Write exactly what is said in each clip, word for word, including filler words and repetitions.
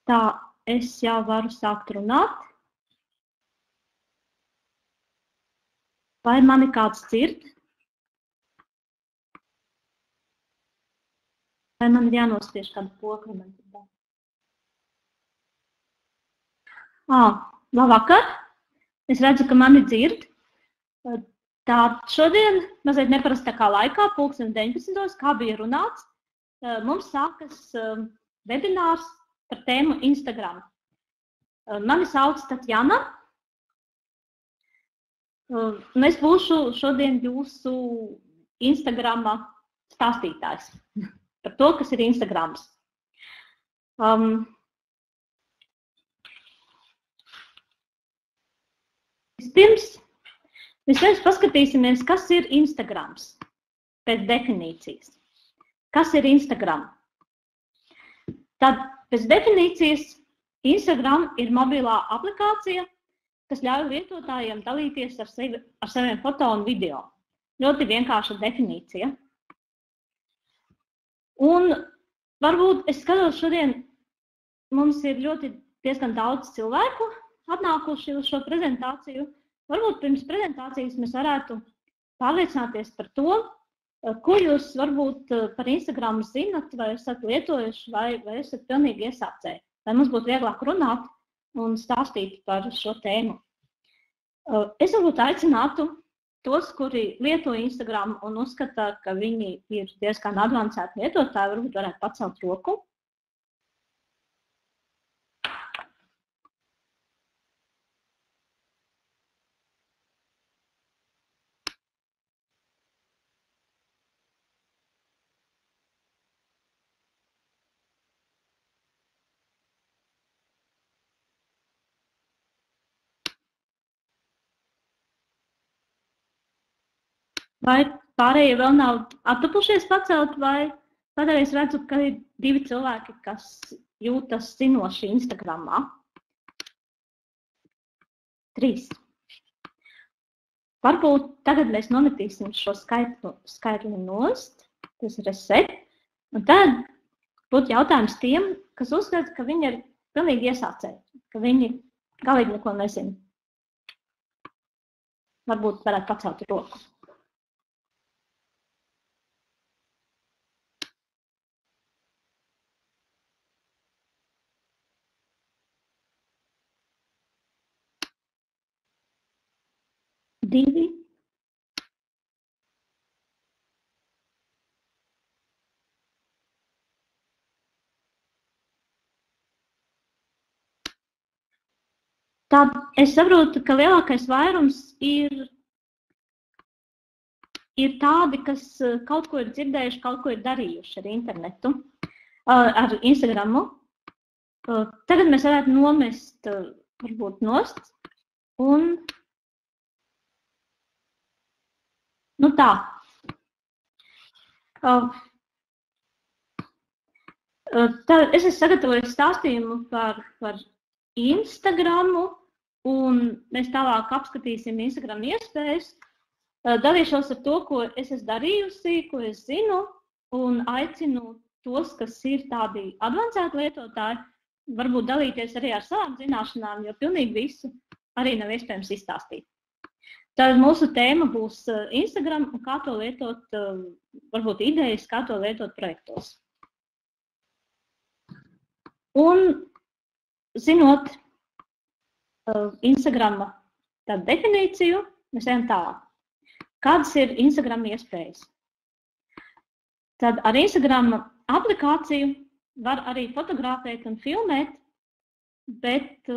Tā, es jau varu sākt runāt. Vai mani kāds dzird? Vai man ir jānospiež kādu pogu? Ā, labvakar! Es redzu, ka mani dzird. Tā šodien, mazliet neparastākā laikā, pulksten deviņpadsmitos, kā bija runāts, mums sākas webinārs par tēmu Instagram. Mani sauc Tatjana. Un es būšu šodien jūsu Instagrama stāstītājs par to, kas ir Instagrams. Um, vispirms, vispirms paskatīsimies, kas ir Instagrams pēc definīcijas. Kas ir Instagram? Tad pēc definīcijas Instagram ir mobilā aplikācija, kas ļauj lietotājiem dalīties ar, sevi, ar saviem foto un video. Ļoti vienkārša definīcija. Un varbūt es skatos šodien, mums ir ļoti diezgan daudz cilvēku atnākuši uz šo prezentāciju. Varbūt pirms prezentācijas mēs varētu pārliecināties par to, ko jūs varbūt par Instagram zinat, vai esat lietojuši, vai, vai esat pilnīgi iesācēji. Lai mums būtu vieglāk runāt un stāstīt par šo tēmu. Es varbūt aicinātu tos, kuri lieto Instagram un uzskata, ka viņi ir diezgan advancēti lietotāji, varbūt varētu pacelt roku. Vai pārējie vēl nav attupušies pacelt, vai tādēļ es redzu, ka ir divi cilvēki, kas jūtas zinoši Instagramā. Trīs. Varbūt tagad mēs nometīsim šo skaitli, skaitli nost, tas ir reset, un tad būtu jautājums tiem, kas uzskata, ka viņi ir pilnīgi iesācēji, ka viņi galīgi neko nezina. Varbūt varētu pacelt roku. Divi. Tad es saprotu, ka lielākais vairums ir, ir tādi, kas kaut ko ir dzirdējuši, kaut ko ir darījuši ar internetu, ar Instagramu. Tagad mēs varētu nomest, varbūt nost, un nu tā. Tad es esmu sagatavojis stāstījumu par, par Instagramu, un mēs tālāk apskatīsim Instagram iespējas. Dalīšos ar to, ko es esmu darījusi, ko es zinu, un aicinu tos, kas ir tādi advancēti lietotāji, varbūt dalīties arī ar savām zināšanām, jo pilnīgi visu arī nav iespējams izstāstīt. Tad mūsu tēma būs Instagram un kā to lietot, varbūt idejas, kā to lietot projektos. Un zinot Instagrama definīciju, mēs ejam tālāk. Kādas ir Instagram iespējas? Tad ar Instagram aplikāciju var arī fotografēt un filmēt, bet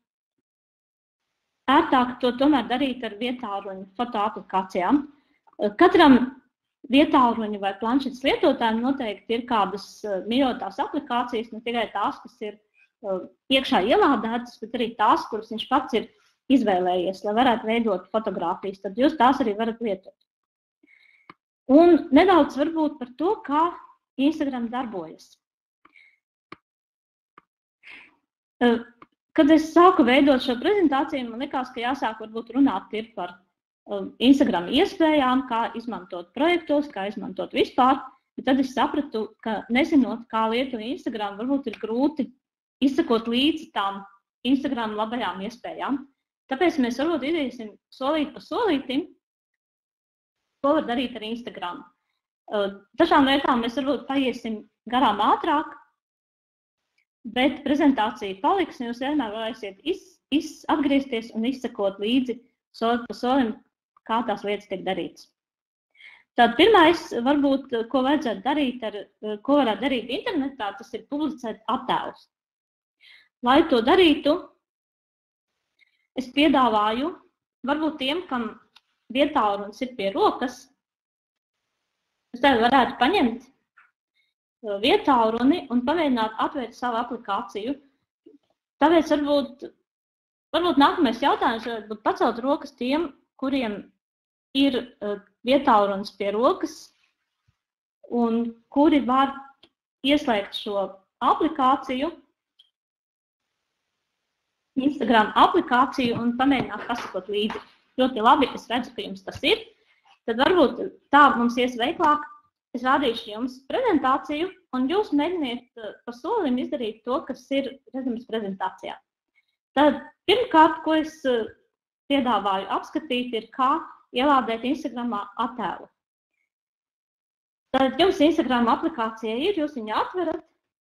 ērtāk to tomēr darīt ar vietāluņu fotoaplikācijām. Katram vietāluņu vai planšetes lietotājiem noteikti ir kādas mīļotās aplikācijas, ne tikai tās, kas ir iekšā ielādētas, bet arī tās, kuras viņš pats ir izvēlējies, lai varētu veidot fotogrāfijas, tad jūs tās arī varat lietot. Un nedaudz varbūt par to, kā Instagram darbojas. Kad es sāku veidot šo prezentāciju, man likās, ka jāsāk varbūt runāt ir par Instagram iespējām, kā izmantot projektos, kā izmantot vispār, bet tad es sapratu, ka nezinot, kā lietot Instagram, varbūt ir grūti izsakot līdzi tām Instagram labajām iespējām. Tāpēc mēs varbūt iziesim solīt pa solītim, ko var darīt ar Instagram. Dažām lietām mēs varbūt paiesim garām ātrāk, bet prezentācija paliks, un jūs vienmēr varēsiet iz, iz, atgriezties un izsakot līdzi soli pa solim, kā tās lietas tiek darītas. Tad pirmais, varbūt, ko vajadzētu darīt, ar, ko varētu darīt internetā, tas ir publicēt attēlus. Lai to darītu, es piedāvāju, varbūt tiem, kam vietālurunis ir pie rokas, es tev varētu paņemt vietālruni un pamēģināt atvērt savu aplikāciju. Tāpēc varbūt, varbūt nākamais jautājums varētu būt pacelt rokas tiem, kuriem ir vietālrunis pie rokas un kuri var ieslēgt šo aplikāciju, Instagram aplikāciju un pamēģināt pasakot līdzi. Ļoti labi, es redzu, ka jums tas ir. Tad varbūt tā mums ies veiklāk. Es rādīšu jums prezentāciju, un jūs mēģiniet pa solim izdarīt to, kas ir redzams prezentācijā. Tad pirmkārt, ko es piedāvāju apskatīt, ir kā ielādēt Instagramā attēlu. Tad jums Instagram aplikācija ir, jūs viņu atverat.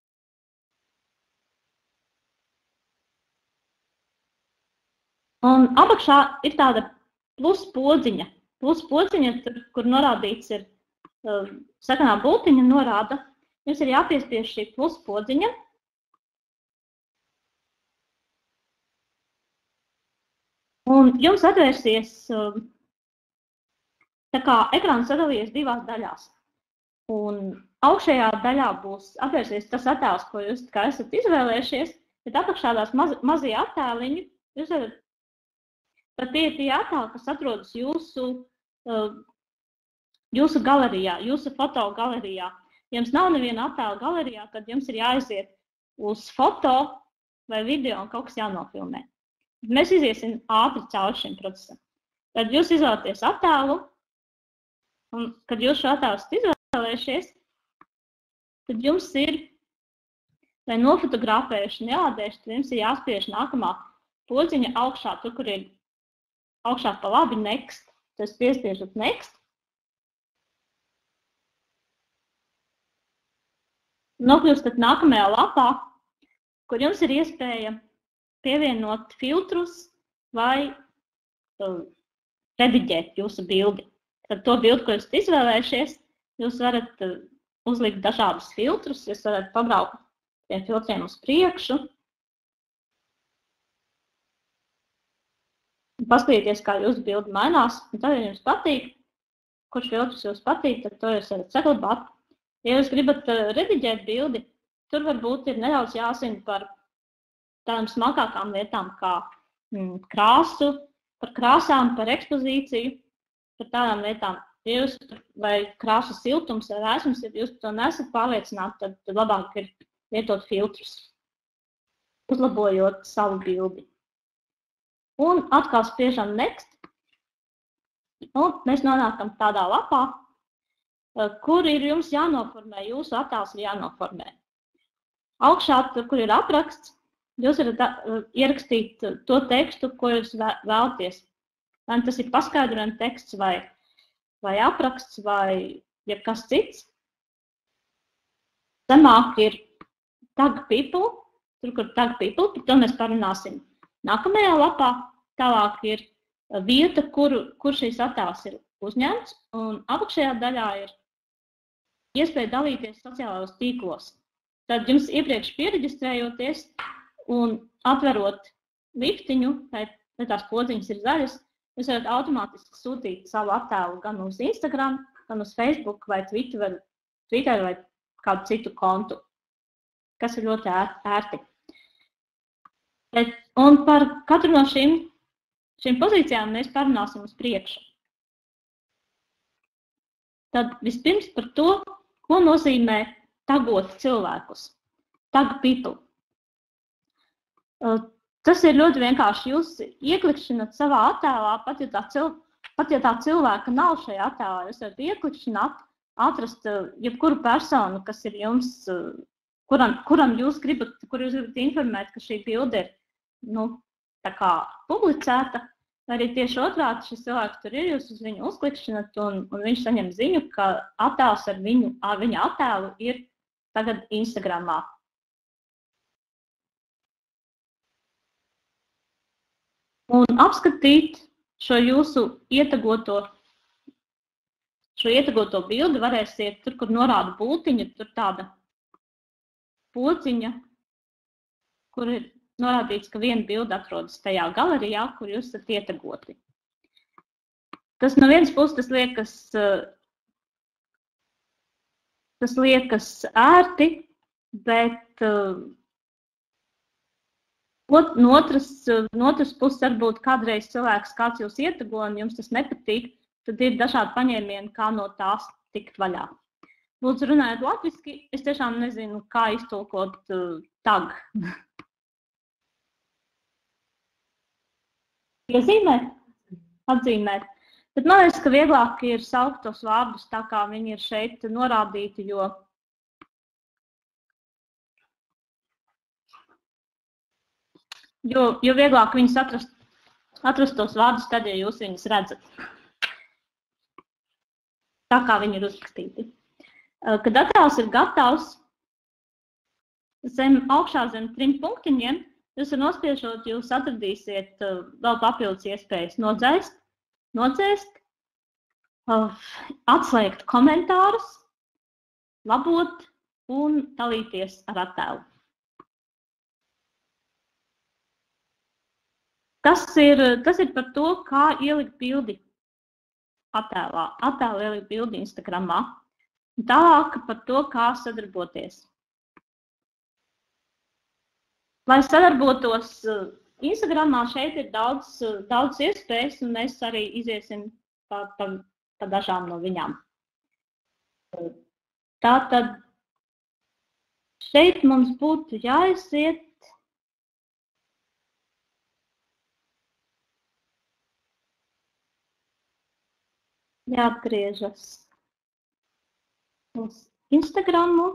Un apakšā ir tāda plus podziņa. Plus podziņa, kur norādīts ir sarkanā bultiņa norāda, jums ir jāpiespiež šī plus podziņa. Un jums atvērsies, tā kā ekrāns sadalījies divās daļās. Un augšējā daļā būs atvērsies tas attēls, ko jūs kā esat izvēlējušies, bet apakšā tās maz, mazie attēliņi, jūs varat, tad tie ir tie attēli, kas atrodas jūsu jūsu galerijā, jūsu fotogalerijā. Ja jums nav neviena attēla galerijā, tad jums ir jāaiziet uz foto vai video un kaut kas jānofilmē. Mēs iziesim ātri cauri šim procesam. Tad jūs izvēlaties attēlu, un kad jūs šo attēlu esat izvēlējušies, tad jums ir, lai nofotografējuši un ielādējuši, tad jums ir jāspiež nākamā podziņa augšā, tur, kur ir augšā pa labi next. Tad piespiežat next. Nokļūstat nākamajā lapā, kur jums ir iespēja pievienot filtrus vai uh, rediģēt jūsu bildi. Tad to bildi, ko jūs izvēlējušies, jūs varat uh, uzlikt dažādus filtrus, jūs varat pabraukt tiem filtriem uz priekšu. Paskatīties, kā jūsu bildi mainās, un tad, ja jums patīk, kurš filtrs jūs patīk, tad to jūs varat saglabāt. Ja jūs gribat rediģēt bildi, tur varbūt ir nedaudz jāzina par tādām smalkākām lietām, kā mm, krāsu, par krāsām, par ekspozīciju, par tādām lietām. Ja jūs, vai krāsu siltums vai vēsums, ja jūs to nesat pārliecināti, tad, tad labāk ir lietot filtrus, uzlabojot savu bildi. Un atkal spiežam next, un mēs nonākam tādā lapā, kur ir jums jānoformē, jūsu attēls ir jānoformē. Augšā, tur, kur ir apraksts, jūs varat ierakstīt to tekstu, ko jūs vēlaties. Vai tas ir paskaidrojuma teksts, vai, vai apraksts, vai jebkas cits. Zemāk ir tag people, tur, kur tag people, par to mēs parunāsim nākamajā lapā. Tālāk ir vieta, kur, kur šīs attēls ir uzņemts, un apakšējā daļā ir iespēja dalīties sociālajos tīklos. Tad jums iepriekš piereģistrējoties un atverot liftiņu, vai tās podziņas ir zaļas, jūs varat automātiski sūtīt savu attēlu gan uz Instagram, gan uz Facebook vai Twitter, Twitter vai kādu citu kontu, kas ir ļoti ērti. Bet, un par katru no šīm, šīm pozīcijām mēs parunāsim uz priekšu. Tad vispirms par to, ko nozīmē tagot cilvēkus, tag people. Tas ir ļoti vienkārši. Jūs ieklikšķināt savā attēlā, pat ja tā, cil, pat ja tā cilvēka nav šajā attēlā, jūs varat ieklikšķināt, atrast jebkuru personu, kas ir jums kuram, kuram jūs gribat, kur jūs gribat informēt, ka šī bilde ir, nu, tā kā publicēta, vai arī tieši otrādi šis cilvēks tur ir, jūs uz viņu uzklikšķinat un, un viņš saņem ziņu, ka attēls ar viņu, ar viņa attēlu ir tagad Instagramā. Un apskatīt šo jūsu ietagoto, šo ietagoto bildi varēsiet tur, kur norāda būtiņa, tur tāda pociņa, kur ir norādīts, ka viena bilde atrodas tajā galerijā, kur jūs esat ietagoti. Tas no vienas puses tas liekas, tas liekas ērti, bet no otras, no otras puses varbūt kādreiz cilvēks kāds jūs ietago un jums tas nepatīk, tad ir dažādi paņēmieni, kā no tās tikt vaļā. Lūdzu, runājot latviski, es tiešām nezinu, kā iztulkot uh, tag. Iezīmēt, atzīmēt. Bet man liekas, ka vieglāk ir saukt tos vārdus tā, kā viņi ir šeit norādīti, jo jo, jo vieglāk viņus atrast, atrast tos vārdus tad, ja jūs viņus redzat. Tā kā viņi ir uzrakstīti. Kad attēls ir gatavs, zem augšā zem trim punktiņiem, jūs ar nospiežot, jūs atradīsiet vēl papildus iespējas nodzēst, nodzēst, atslēgt komentārus, labot un dalīties ar attēlu. Tas ir, tas ir par to, kā ielikt bildi attēlā, attēlu ielikt bildi Instagramā. Tālāk par to, kā sadarboties. Lai sadarbotos Instagramā, šeit ir daudz, daudz iespējas, un mēs arī iziesim pa, pa, pa dažām no viņām. Tātad šeit mums būtu jāiziet jāatgriežas uz Instagramu.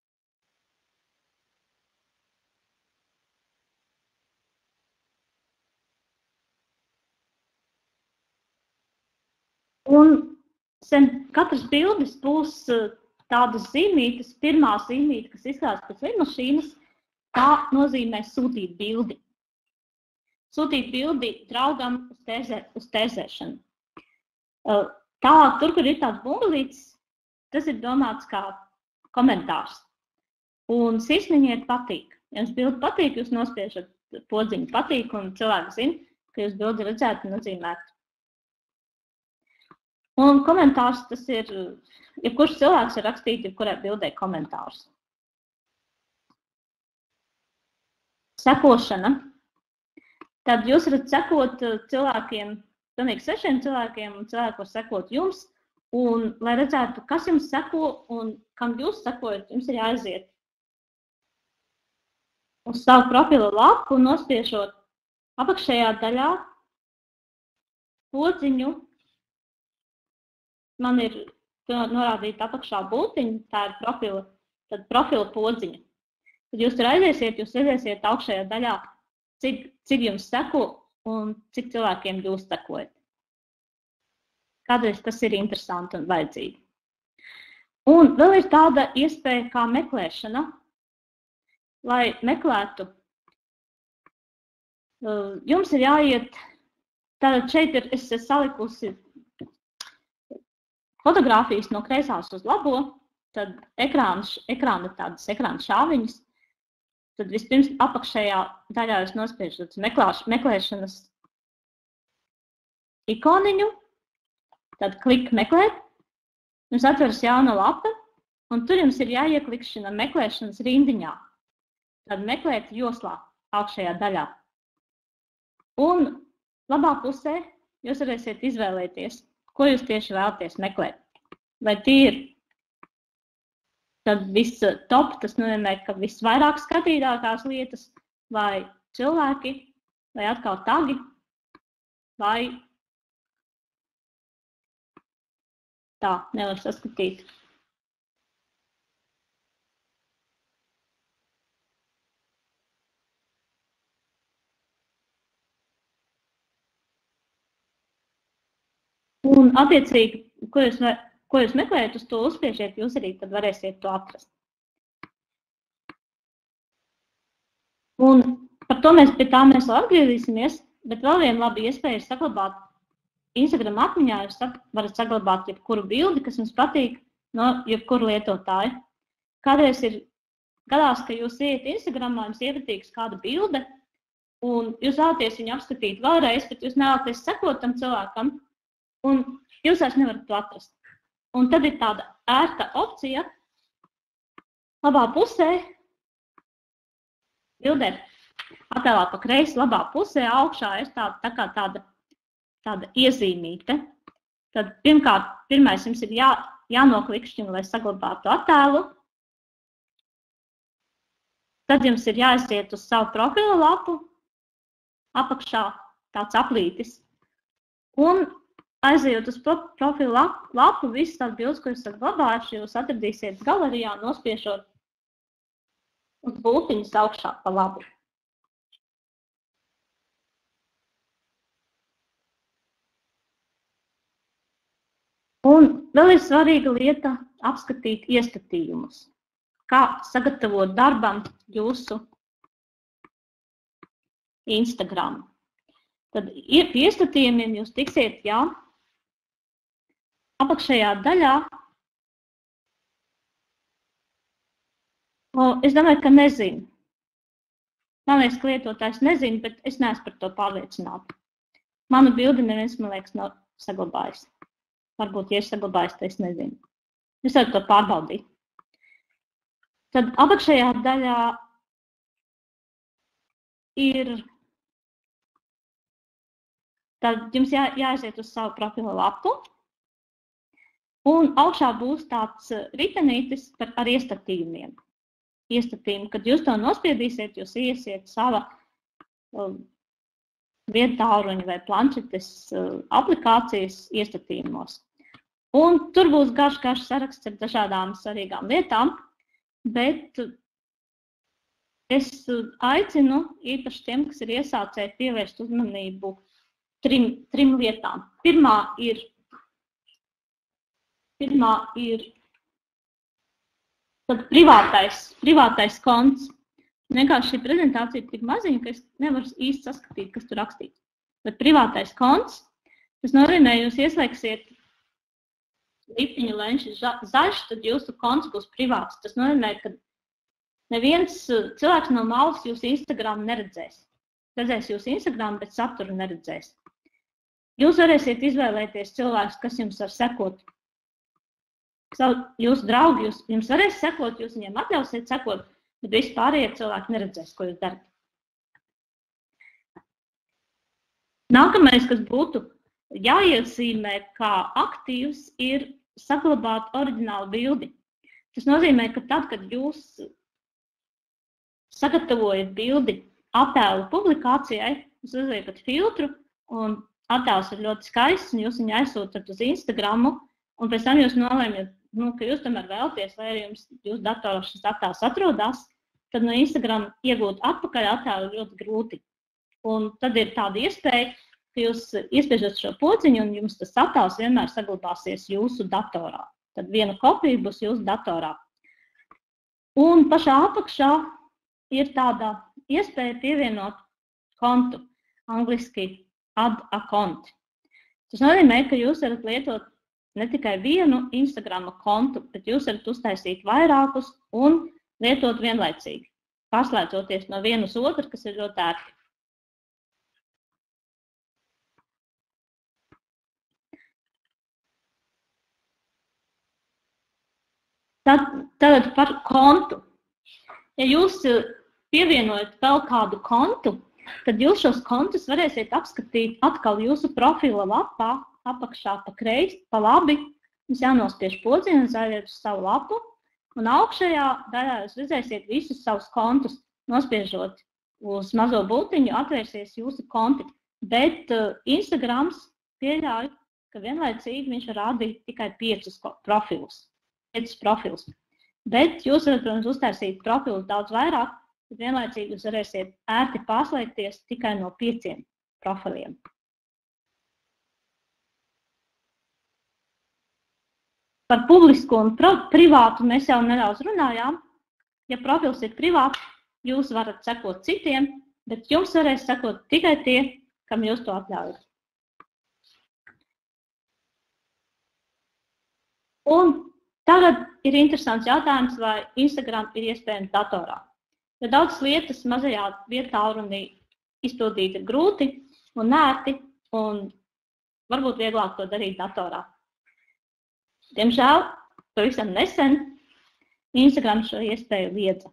Un zem katras bildes būs tādas zīmītes, pirmā zīmīte, kas izskatās pēc lidmašīnas, tā nozīmē sūtīt bildi. Sūtīt bildi draugam uz, tēzē, uz tēzēšanu. Tālāk, tur, kur ir tāds bumbulītis, tas ir domāts kā komentārs. Un sirsniņiet patīk. Ja jums bildi patīk, jūs nospiežat podziņu patīk, un cilvēki zina, ka jūs bildi redzētu un atzīmētu. Un komentārs tas ir, jebkurš cilvēks ir rakstīt, jebkurai bildē komentārus. Sekošana. Tad jūs varat sekot cilvēkiem, pilnīgi svešiem cilvēkiem, un cilvēki var sekot jums. Un, lai redzētu, kas jums seko un kam jūs sekojat, jums ir jāaiziet uz savu profilu lapu un nospiežot apakšējā daļā podziņu. Man ir norādīta apakšā būtiņa, tā ir profila, tad profila podziņa. Tad jūs tur aiziesiet, jūs redzēsiet augšējā daļā, cik, cik jums seko un cik cilvēkiem jūs sekojat. Kādreiz tas ir interesanti un vajadzīgi. Un vēl ir tāda iespēja kā meklēšana, lai meklētu. Jums ir jāiet, tātad šeit ir, es esmu salikusi fotogrāfijas no kreisās uz labo, tad ekrāns, ekrāna tādas ekrāna šāviņas, tad vispirms apakšējā daļā jūs nospiežat meklēšanas ikoniņu, tad klik meklēt, jums atveras jauna lapa, un tur jums ir jāieklikšķina meklēšanas rindiņā. Tad meklēt joslā augšējā daļā. Un labā pusē jūs varēsiet izvēlēties, ko jūs tieši vēlaties meklēt. Vai tie ir tad viss top, tas nozīmē, ka visvairāk skatītākās lietas, vai cilvēki, vai atkal tagi, vai tā, nevar saskatīt. Un, attiecīgi, ko jūs, ko jūs meklējat, uz to uzspiežiet, jūs arī tad varēsiet to atrast. Un par to mēs pie tā mēs vēl atgriezīsimies, bet vēl viena laba iespēja ir saglabāt Instagram atmiņā, jūs varat saglabāt jebkuru bildi, kas jums patīk no jebkuru lietotāju. Kādreiz ir gadās, ka jūs iet Instagramā, jums iepatīks kāda bilde, un jūs vēlaties viņu apskatīt vēlreiz, bet jūs nevēlaties sekot tam cilvēkam, un jūs vairs nevarat to atrast. Un tad ir tāda ērta opcija, labā pusē, bildē, attēlā pa kreisi, labā pusē, augšā ir tāda, tā kā tāda, tāda iezīmīte. Tad pirmkārt, pirmais jums ir jā, jānoklikšķina, lai saglabātu attēlu. Tad jums ir jāaiziet uz savu profila lapu, apakšā tāds aplītis. Un aizejot uz profila lapu, visas tās bildes, ko jūs esat glabājuši, jūs atradīsiet galerijā, nospiešot uz bultiņas augšā pa labu. Un vēl ir svarīga lieta apskatīt iestatījumus. Kā sagatavot darbam jūsu Instagram. Tad pie iestatījumiem jūs tiksiet jau apakšējā daļā. O, es domāju, ka nezinu. Man liekas, ka lietotājs nezinu, bet es neesmu par to pārliecināta. Manu bildi neviens, man liekas, nav saglabājis. Varbūt, ja es saglabājis, tad es nezinu. Es varu to pārbaudīt. Tad apakšējā daļā ir, tad jums jā, jāaiziet uz savu profila lapu, un augšā būs tāds ritenītis par, ar iestatījumiem. Iestatījumi, kad jūs to nospiedīsiet, jūs iesiet sava uh, viedtāruņa vai planšetes uh, aplikācijas iestatījumos. Un tur būs garš, garš saraksts ar dažādām svarīgām lietām, bet es aicinu īpaši tiem, kas ir iesācēji, pievērst uzmanību trim, trim lietām. Pirmā ir, pirmā ir tad privātais, privātais konts. Vienkārši šī prezentācija ir tik maziņa, ka es nevaru īsti saskatīt, kas tur rakstīts. Bet privātais konts, tas nozīmē, jūs ieslēgsiet liptiņu lenči zaļš, tad jūsu konts būs privāts. Tas nozīmē, ka neviens cilvēks no malas jūsu Instagram neredzēs. Redzēs jūsu Instagram, bet saturu neredzēs. Jūs varēsiet izvēlēties cilvēkus, kas jums var sekot. Jūsu draugi jūs, jums varēs sekot, jūs viņiem atļausiet sekot, bet visi pārējie cilvēki neredzēs, ko jūs darat. Nākamais, kas būtu jāiezīmē kā aktīvs, ir saglabāt oriģinālu bildi. Tas nozīmē, ka tad, kad jūs sagatavojat bildi attēlu publikācijai, jūs uzliekat filtru, un attēls ir ļoti skaists, un jūs viņu aizsūtat uz Instagramu, un pēc tam jūs nolēmjat, nu, ka jūs tomēr vēlaties, vai arī jums jūsu datorā šis attēls atrodas, tad no Instagram iegūt atpakaļ attēlu ļoti grūti. Un tad ir tāda iespēja, ka jūs iespiežat šo pociņu, un jums tas attēls vienmēr saglabāsies jūsu datorā. Tad viena kopija būs jūsu datorā. Un pašā apakšā ir tāda iespēja pievienot kontu, angliski add account. Tas nozīmē, ka jūs varat lietot ne tikai vienu Instagrama kontu, bet jūs varat uztaisīt vairākus un lietot vienlaicīgi, pārslēdzoties no viena uz otru, kas ir ļoti ērti. Tad, tad par kontu. Ja jūs pievienojat vēl kādu kontu, tad jūs šos kontus varēsiet apskatīt atkal jūsu profila lapā, apakšā pa kreisi, pa labi. Jums jānospiež pociņu un aiziet uz savu lapu, un augšējā daļā jūs redzēsiet visus savus kontus. Nospiežot uz mazo bultiņu, atvērsies jūsu konti. Bet uh, Instagrams pieļauj, ka vienlaicīgi viņš var rādīt tikai piecus profilus. piecus profilus. Bet jūs varat, protams, uztaisīt profilus daudz vairāk, bet vienlaicīgi jūs varēsiet ērti pārslēgties tikai no pieciem profiliem. Par publisku un privātu mēs jau nedaudz runājām. Ja profils ir privāts, jūs varat sekot citiem, bet jums varēs sekot tikai tie, kam jūs to atļaujat. Un tagad ir interesants jautājums, vai Instagram ir iespējams datorā. Jo daudzas lietas mazajā vietālrunī izpildīt ir grūti un ērti, un varbūt vieglāk to darīt datorā. Diemžēl, pavisam nesen Instagram šo iespēju liedza.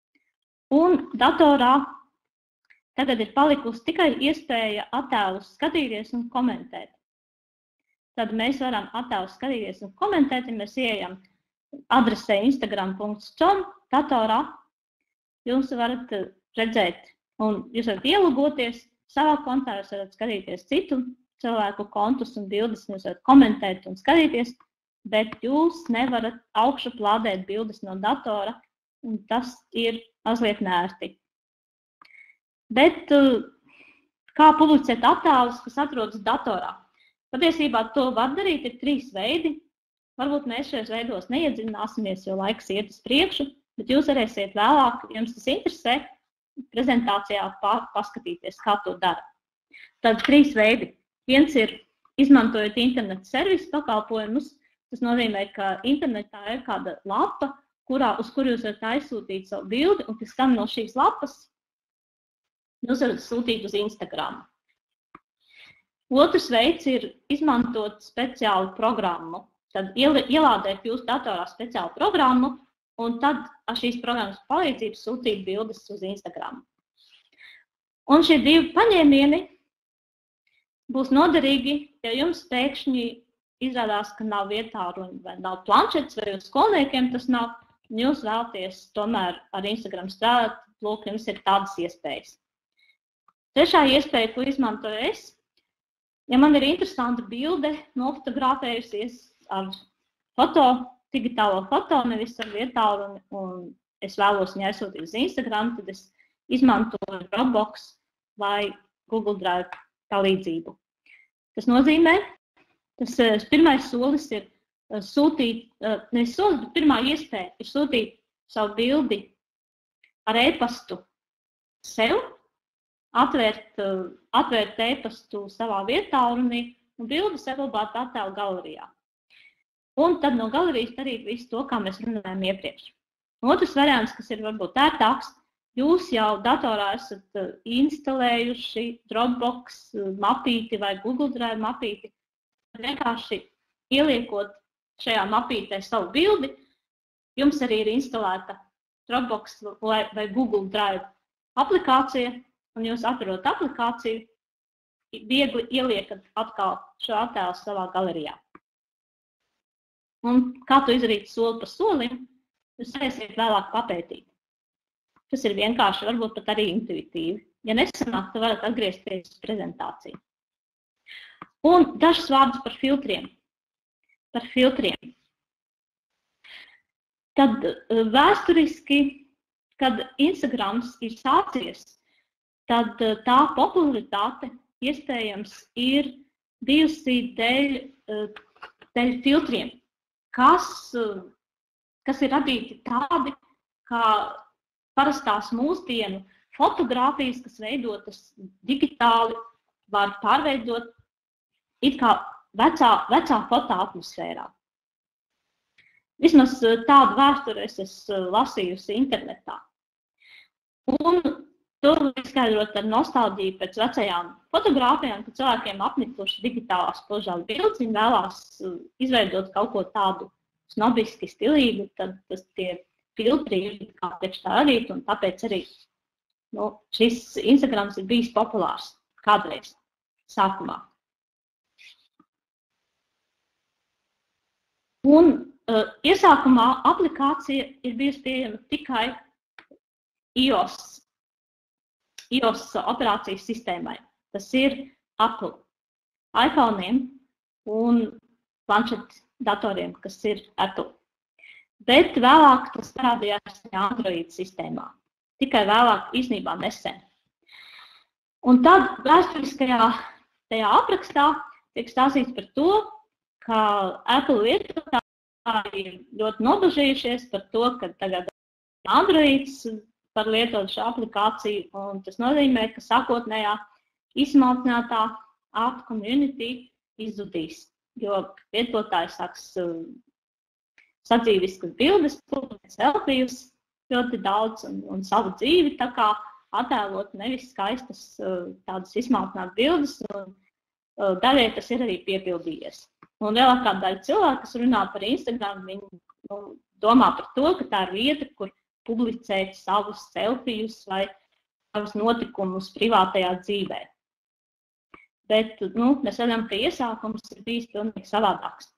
Un datorā tagad ir palikusi tikai iespēja attēlus skatīties un komentēt. Tad mēs varam attēlus skatīties un komentēt, ja mēs ieejam adresē instagram punkts com datorā. Jūs varat redzēt, un jūs varat ielogoties savā kontā, jūs varat skatīties citu cilvēku kontus un bildes, jūs varat komentēt un skatīties, bet jūs nevarat augšu plādēt bildes no datora, un tas ir mazliet nērti. Bet kā publicēt attēlus, kas atrodas datorā? Patiesībā to var darīt, ir trīs veidi. Varbūt mēs šajos veidos neiedzināsimies, jo laiks iet uz priekšu, bet jūs varēsiet vēlāk, ja jums tas interesē, prezentācijā paskatīties, kā to dara. Tad trīs veidi. Viens ir izmantojot interneta servisu pakalpojumus. Tas nozīmē, ka internetā ir kāda lapa, kurā, uz kuru jūs varat aizsūtīt savu bildi, un pēc tam no šīs lapas jūs varat sūtīt uz Instagram. Otrs veids ir izmantot speciālu programmu. Tad ielādēt jūsu datorā speciālu programmu, un tad ar šīs programmas palīdzību sūtīt bildes uz Instagram. Un šie divi paņēmieni būs noderīgi, ja jums pēkšņi izrādās, ka nav vietālruņa vai nav planšetes, vai uz skolniekiem tas nav, un jūs vēlaties tomēr ar Instagram strādāt, lūk, jums ir tādas iespējas. Trešā iespēja, ko izmantoju es, ja man ir interesanta bilde, nofotografējusies ar foto, digitālo foto, nevis ar vietālruni, un es vēlos viņu aizsūtīt uz Instagram, tad es izmantoju Dropbox vai Google Drive palīdzību. Tas nozīmē, Tas pirmais solis ir sūtīt, nevis solis, bet pirmā iespēja ir sūtīt savu bildi ar e-pastu sev, atvērt, atvērt e-pastu savā vietālrunī un bildi saglabāt attēlu galerijā. Un tad no galerijas darīt visu to, kā mēs runājām iepriekš. Otrs variants, kas ir varbūt ērtāks, jūs jau datorā esat instalējuši Dropbox mapīti vai Google Drive mapīti. Vienkārši ieliekot šajā mapītē savu bildi, jums arī ir instalēta Dropbox vai, vai Google Drive aplikācija, un jūs atverot aplikāciju, viegli ieliekat atkal šo attēlu savā galerijā. Un kā to izdarīt soli pa solim, jūs varēsiet vēlāk papētīt. Tas ir vienkārši, varbūt pat arī intuitīvi. Ja nesanāk, tad varat atgriezties uz prezentāciju. Un dažs vārdus par filtriem. Par filtriem. Tad vēsturiski, kad Instagrams ir sācies, tad tā popularitāte iespējams ir bijusi dēļ, dēļ filtriem, kas, kas ir radīti tādi, kā parastās mūsdienu fotogrāfijas, kas veidotas digitāli, var pārveidot it kā vecā, vecā fotoatmosfērā. Vismaz tādu vēsturi es esmu lasījusi internetā. Un to izskaidrot ar nostalģiju pēc vecajām fotogrāfijām, kad cilvēkiem apnikuši digitālās požāli bildes, viņi vēlās izveidot kaut ko tādu snobiski stilīgu, tad tas tie filtri ir kā priekš tā radīt, un tāpēc arī nu, šis Instagrams ir bijis populārs kādreiz sākumā. Un uh, iesākumā aplikācija ir bijusi pieejama tikai iOS, iOS operācijas sistēmai. Tas ir Apple, iPhone'iem un planšetu datoriem, kas ir Apple. Bet vēlāk tas parādījās Android sistēmā. Tikai vēlāk īstenībā nesen. Un tad vēsturiskajā tajā aprakstā tiek stāstīts par to, ka Apple lietotāji ir ļoti nobažījušies par to, ka tagad Androids var lietot šo aplikāciju, un tas nozīmē, ka sākotnējā izsmalcinātā app community izzudīs, jo lietotāji sāks uh, sadzīviskas bildes, selfijus ļoti daudz un, un savu dzīvi tā kā attēlot nevis skaistas uh, tādas izsmalcinātas bildes, un uh, daļai tas ir arī piepildījies. Un lielākā daļa cilvēku, kas runā par Instagram, viņi nu, domā par to, ka tā ir vieta, kur publicēt savus selfijus vai savus notikumus privātajā dzīvē. Bet nu, mēs redzam, ka iesākums ir bijis pilnīgi savādāks.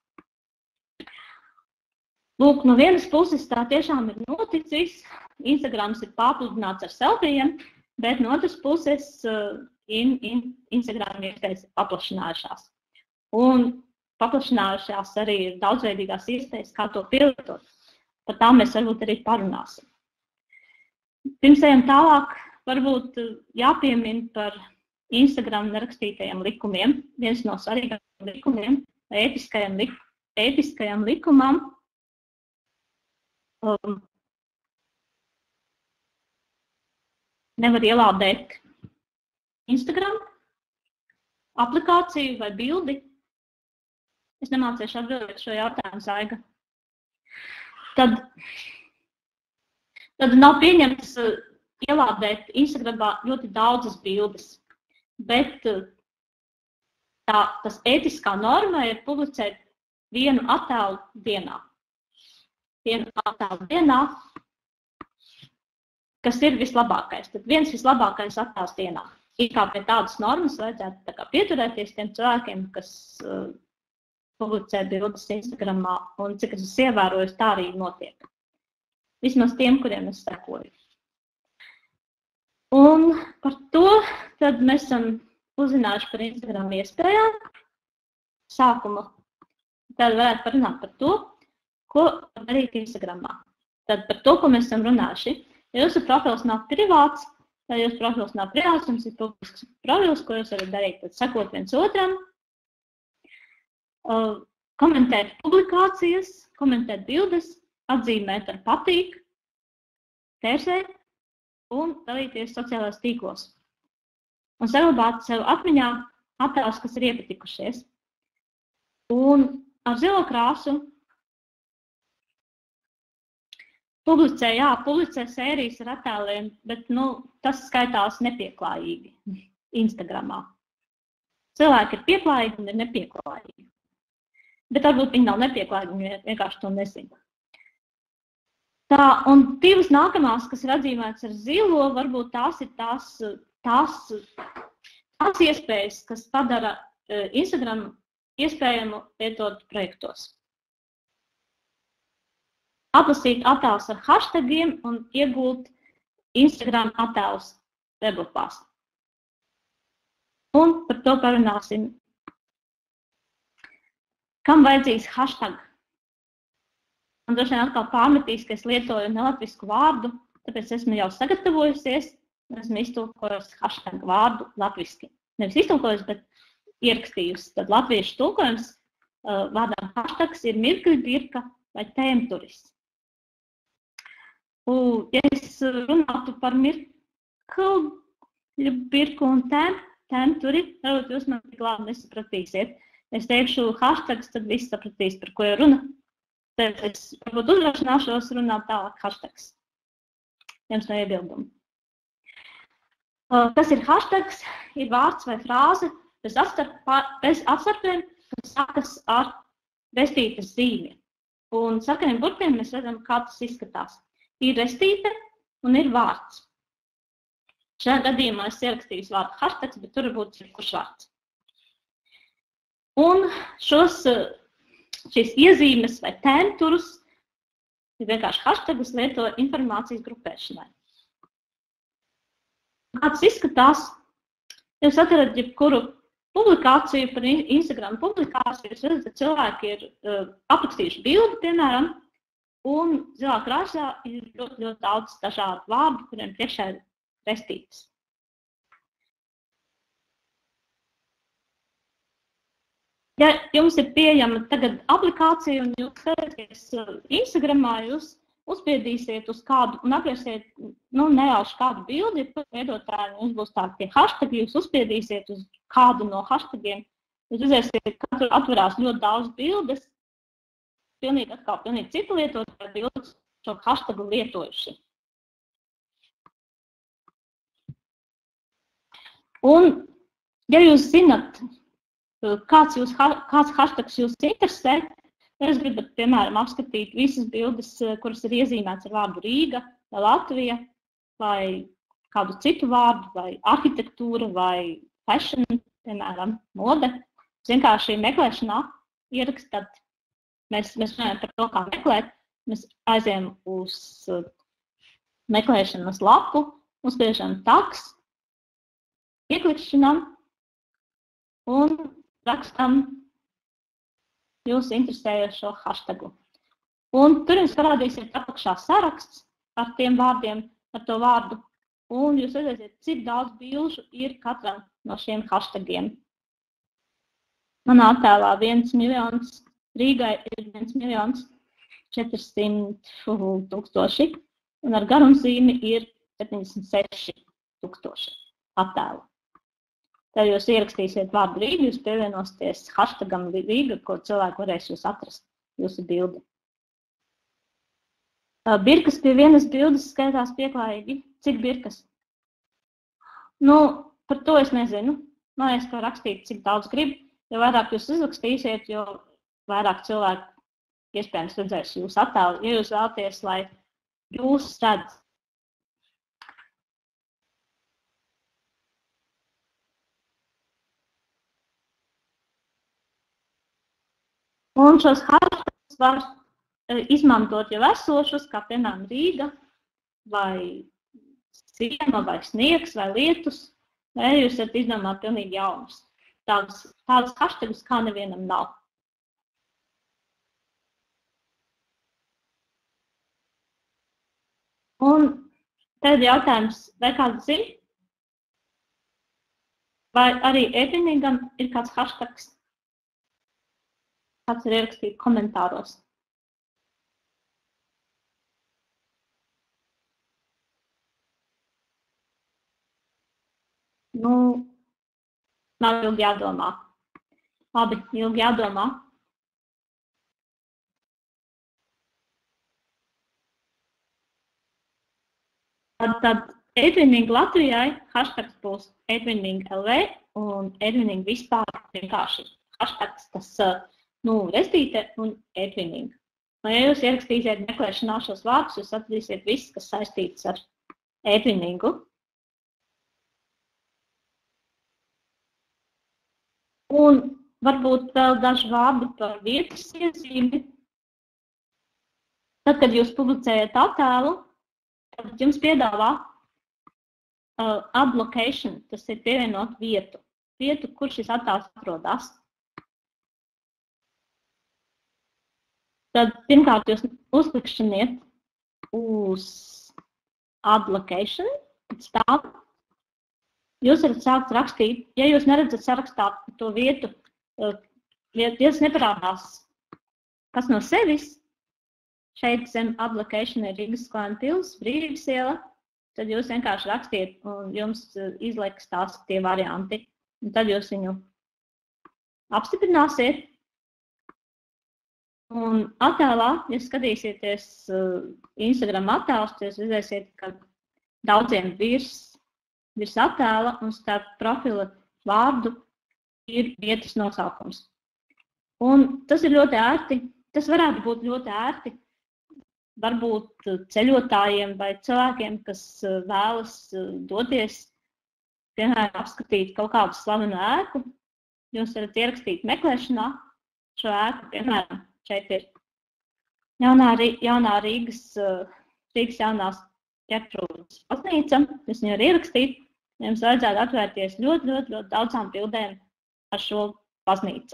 Lūk, no vienas puses tā tiešām ir noticis, Instagrams ir papludināts ar selfijiem, bet no otras puses uh, in, in, Instagram iespējas ir paplašinājušās. Un paplašinājušās arī ir daudzveidīgās iespējas, kā to pielietot. Par tām mēs varbūt arī parunāsim. Pirms ejam tālāk, varbūt jāpiemina par Instagram nerakstītajiem likumiem. Viens no svarīgākajiem likumiem, ētiskajam, lik, ētiskajam likumam, um, nevar ielādēt Instagram aplikāciju vai bildi. Es nemācīšu atbildēt šo jautājumu, Zaiga. Tad, tad nav pieņemts ielādēt Instagramā ļoti daudzas bildes, bet tā, tas ētiskā norma ir publicēt vienu attēlu dienā. Vienu attēlu dienā, kas ir vislabākais. Tad viens vislabākais attēls dienā. Ir kā pie tādas normas vajadzētu tā kā pieturēties tiem cilvēkiem, kas uh, publicē bildes Instagramā, un cik es esmu ievērojis, tā arī notiek. Vismaz tiem, kuriem es sekoju. Un par to tad mēs esam uzzinājuši par Instagram iespējām. Sākuma tad varētu parunāt par to, ko darīt Instagramā. Tad par to, ko mēs esam runājuši. Ja jūsu profils nav privāts, ja jūsu profils nav privāts, jums ir publisks profils, ko jūs varat darīt, tad sekot viens otram, Uh, komentēt publikācijas, komentēt bildes, atzīmēt ar patīk, tērsēt un dalīties sociālajos tīklos. Un saglabāt sev atmiņā attēlus, kas ir iepatikušies. Un ar zilo krāsu publicē, jā, publicē sērijas ar attēliem, bet nu, tas skaitās nepieklājīgi Instagramā. Cilvēki ir pieklājīgi un ir nepieklājīgi. Bet varbūt viņi nav nepieklājīgi, viņi vienkārši to nezina. Tā, un divas nākamās, kas ir atzīmētas ar zilo, varbūt tās ir tās, tās, tās iespējas, kas padara Instagram iespējamu lietot projektos. Atlasīt attēlus ar hashtagiem un iegūt Instagram attēlus weblapās. Un par to parunāsim. Kam vajadzīgs hashtag? Man droši vien atkal pārmetīs, ka es lietoju nelatvisku vārdu, tāpēc esmu jau sagatavojusies, un esmu iztulkojusi hashtag vārdu latviski. Nevis iztulkojusi, bet ierakstījusi. Tad latviešu tulkojums uh, vārdām hashtags ir mirkļu birka vai tēmturis. Un, ja es runātu par mirkļu birku un tēm, tēmturi, varbūt jūs man tik labi nesapratīsiet. Es teikšu hashtags, tad viss sapratīs, par ko ir runa. Tad es varbūt uzrašanāšos runāt tālāk hashtags. Jums no iebildumu. Kas ir hashtags? Ir vārds vai frāze bez atstarpēm, kas sākas ar restītes zīmi. Un sarkaniem burtiem mēs redzam, kā tas izskatās. Ir restīte un ir vārds. Šajā gadījumā es ierakstīju vārdu hashtags, bet tur būtu kurš vārds. Un šos, šīs iezīmes vai tēmturus ir vienkārši hashtagus lieto informācijas grupēšanai. Kā tas izskatās, jūs atverat jebkuru publikāciju par Instagram publikāciju, jūs redzat, ka cilvēki ir uh, aprakstījuši bildi, piemēram, un zilā krāsā ir ļoti, ļoti daudz dažādu vārdu, kuriem priekšā ir restītes. Ja jums ir pieejama tagad aplikācija un jūs skatāties Instagramā, jūs uzspiedīsiet uz kādu un apjosiet, nu, nejauši kādu bildi, veidotāji, jums būs tādi tie hashtagi, jūs uzspiedīsiet uz kādu no hashtagiem, jūs redzēsiet, ka tur atverās ļoti daudz bildes, pilnīgi atkal pilnīgi citu lietotāju bildes šo hashtagu lietojuši. Un, ja jūs zinat, kāds, jūs, kāds hashtags jūs interesē, jūs gribat, piemēram, apskatīt visas bildes, kuras ir iezīmētas ar vārdu Rīga, vai Latvija, vai kādu citu vārdu, vai arhitektūra, vai fashion, piemēram, mode. Vienkārši meklēšanā ierakstat, mēs, mēs runājam par to, kā meklēt, mēs aizējam uz meklēšanas lapu, uzspiežam taks, ieklikšķinam un rakstam jūsu interesējošo hashtagu. Un tur jums parādīsiet apakšā saraksts ar tiem vārdiem, ar to vārdu, un jūs redzēsiet, cik daudz bilžu ir katram no šiem hashtagiem. Manā attēlā viens miljons, Rīgai ir viens miljons četrsimt tūkstoši, un ar garumzīmi ir septiņdesmit seši tūkstoši attēlu. Tad jūs ierakstīsiet vārdu Rīga, jūs pievienosieties hashtagam Rīga, ko cilvēki varēs jūs atrast, jūsu bildi. Birkas pie vienas bildes skaitās pieklājīgi. Cik birkas? Nu, par to es nezinu. Man es kā rakstīt, cik daudz grib. Jo vairāk jūs izrakstīsiet, jo vairāk cilvēki iespējams redzēs jūsu attēlu. Ja jūs vēlaties, lai jūs redz, un šos hashtagus var izmantot jau esošus, kā piemēram Rīga, vai siena, vai sniegs, vai lietus, vai jūs varat izdomāt pilnīgi jaunus. Tādas, tādas hashtagus kā nevienam nav. Un tad jautājums, vai kāds zina? Vai arī ēdinīgam ir kāds hashtags? Kāds ir ierakstīt komentāros. Nu, nav ilgi jādomā. Labi, ilgi jādomā. Tad, tad ēdvinīgi Latvijai hashtags būs ēdvinīgi L V un ēdvinīgi vispār vienkārši hashtags, tas nu, restīte un ēdvinīgi. Un ja jūs ierakstīsiet meklēšanā šos vārdus, jūs atradīsiet viss, kas saistīts ar ēdvinīgu. Un varbūt vēl daži vārdi par vietas iezīmi. Tad, kad jūs publicējat attēlu, tad jums piedāvā uh, add location, tas ir pievienot vietu. Vietu, kur šis attēls atrodas. Tad pirmkārt jūs uzklikšķiniet uz add location, pēc tā. Jūs varat sākt rakstīt, ja jūs neredzat sarakstā to vietu, vietas neparādās kas no sevis, šeit zem add location ir Rīgas Klēna pils, Brīvības iela, tad jūs vienkārši rakstiet un jums izliks tās tie varianti. Un tad jūs viņu apstiprināsiet. Un attēlā, ja skatīsieties Instagram attēlus, jūs redzēsiet, ka daudziem virs, virs attēla un starp profila vārdu ir vietas nosaukums. Un tas ir ļoti ērti, tas varētu būt ļoti ērti, varbūt ceļotājiem vai cilvēkiem, kas vēlas doties, piemēram, apskatīt kaut kādu slavenu ēku. Jūs varat ierakstīt meklēšanā šo ēku, piemēram, šeit ir jaunā, jaunā Rīgas, Rīgas jaunās Ķertrūdas baznīca. Jūs viņu var ierakstīt, jums vajadzētu atvērties ļoti, ļoti, ļoti daudzām bildēm ar šo baznīcu.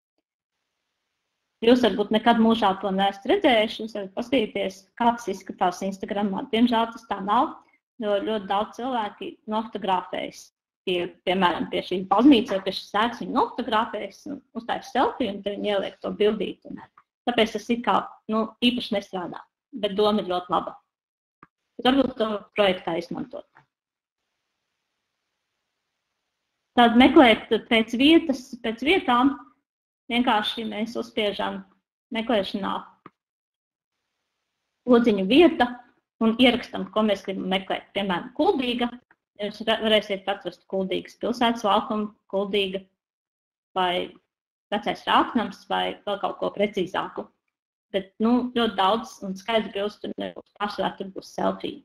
Jūs varbūt nekad mūžā to neesat redzējuši, jūs varat paskatīties, kā tas izskatās Instagramā. Diemžēl tas tā nav, jo ļoti daudz cilvēki nofotografējas pie, piemēram, pie šīs baznīcas vai pie šīs ēkas viņi nofotografēs un uztais selfiju un te viņi ieliek to bildīti. Un tāpēc tas ir kā, nu, īpaši nestrādā, bet doma ir ļoti laba. Bet varbūt to projektā izmantot. Tad meklēt pēc vietas, pēc vietām, vienkārši mēs uzspiežam meklēšanā lodziņu vieta un ierakstam, ko mēs gribam meklēt. Piemēram, Kuldīga. Jūs varēsiet atrast Kuldīgas pilsētas laukumu, Kuldīga vai vecais Rāknams vai vēl kaut ko precīzāku. Bet, nu, ļoti daudz un skaidrs bildes tur nebūs. Pārsvarā tur būs selfija.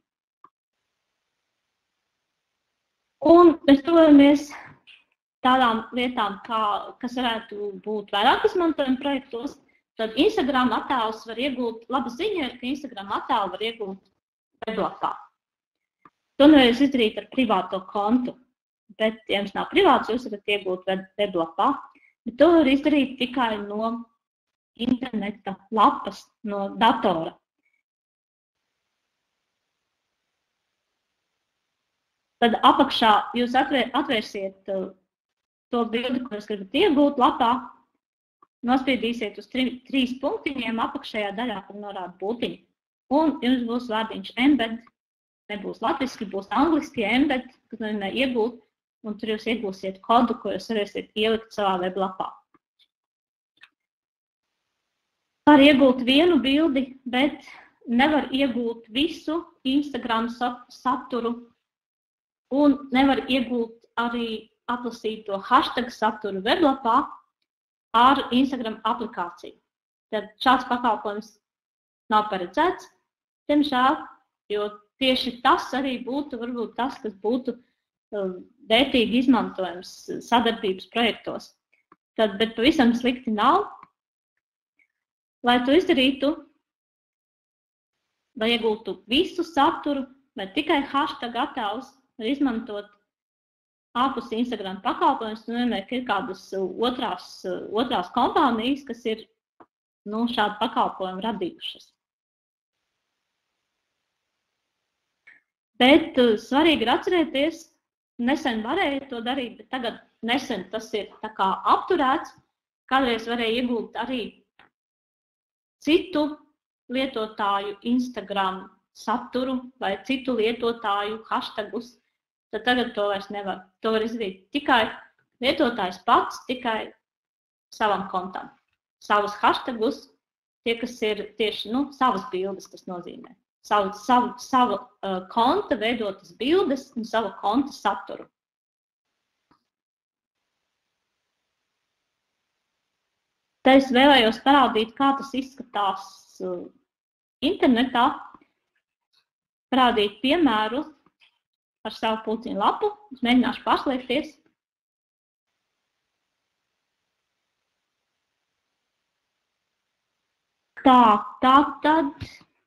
Un mēs tuvojamies tādām lietām, kā, kas varētu būt vairāk izmantojami projektos. Tad Instagram attēlus var iegūt, laba ziņa ir, ka Instagram attēlu var iegūt weblapā. To nevar izdarīt ar privāto kontu, bet, ja jums nav privāts, jūs varat iegūt weblapā, bet to var izdarīt tikai no interneta lapas, no datora. Tad apakšā jūs atvēr, atvērsiet to bildi, ko jūs gribat iegūt lapā, nospiedīsiet uz tri, trīs punktiņiem apakšējā daļā, kur norāda būtiņu. Un jums būs vārdiņš embed, nebūs latviski, būs angliski embed, kas nozīmē iegūt, un tur jūs iegūsiet kodu, ko jūs varēsiet ielikt savā weblapā. Var iegūt vienu bildi, bet nevar iegūt visu Instagram saturu, un nevar iegūt arī atlasīt to hashtag saturu weblapā, ar Instagram aplikāciju. Tad šāds pakalpojums nav paredzēts, diemžēl, jo tieši tas arī būtu, varbūt tas, kas būtu vērtīgi izmantojams sadarbības projektos. Tad, bet pavisam slikti nav. Lai to izdarītu, lai iegūtu visu saturu, vai tikai hashtag attēlus, var izmantot ārpus Instagram pakalpojumus, nu, vienmēr ir kādas otrās, otrās kompānijas, kas ir, nu, šādu pakalpojumu radījušas. Bet svarīgi ir atcerēties, nesen varēja to darīt, bet tagad nesen tas ir tā kā apturēts, kādreiz varēja iegūt arī citu lietotāju Instagram saturu vai citu lietotāju hashtagus. Tad tagad to vairs nevar. To var izdarīt tikai lietotājs pats, tikai savam kontam. Savus hashtagus, tie, kas ir tieši, nu, savas bildes, tas nozīmē. Savu, savu, savu uh, konta veidotas bildes un savu konta saturu. Te es vēlējos parādīt, kā tas izskatās uh, internetā, parādīt piemēru ar savu pulciņu lapu. Es mēģināšu paslēgties. Tā, tā tad.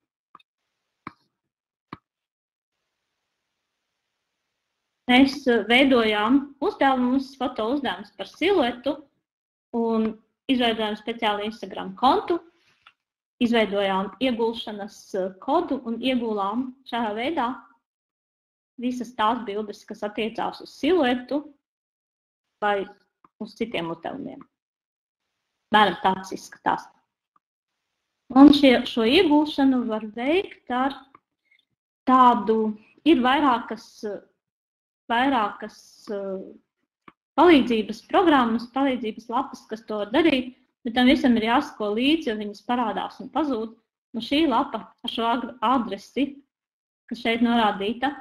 Mēs veidojām uzdevumus, foto uzdevumus par siluetu un izveidojām speciāli Instagram kontu. Izveidojām iegūšanas kodu un iegūlām šādā veidā visas tās bildes, kas attiecās uz siluetu vai uz citiem uzdevumiem. Mēram tāds izskatās. Un šie, šo iegūšanu var veikt ar tādu, ir vairākas, vairākas palīdzības programmas, palīdzības lapas, kas to var darīt, bet tam visam ir jāsako līdzi, jo viņas parādās un pazūd. Un šī lapa ar šo adresi, kas šeit norādīta,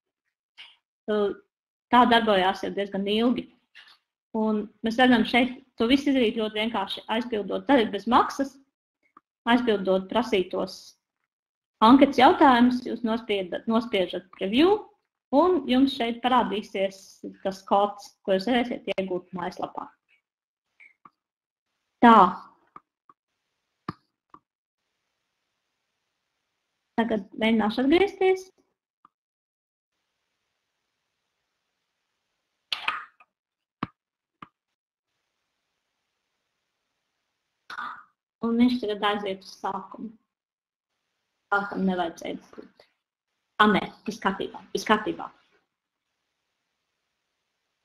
tā darbojās jau diezgan ilgi. Un mēs redzam šeit, to visu izdarīt ļoti vienkārši aizpildot, tad ir bez maksas, aizpildot prasītos anketas jautājumus, jūs nospiežat, nospiežat preview, un jums šeit parādīsies tas kods, ko jūs varēsiet iegūt mājaslapā. Tā. Tagad mēģināšu atgriezties. Un viņš tagad aiziet uz sākumu. Sākam nevajadzēja būt. A, nē, viss kārtībā, viss kārtībā.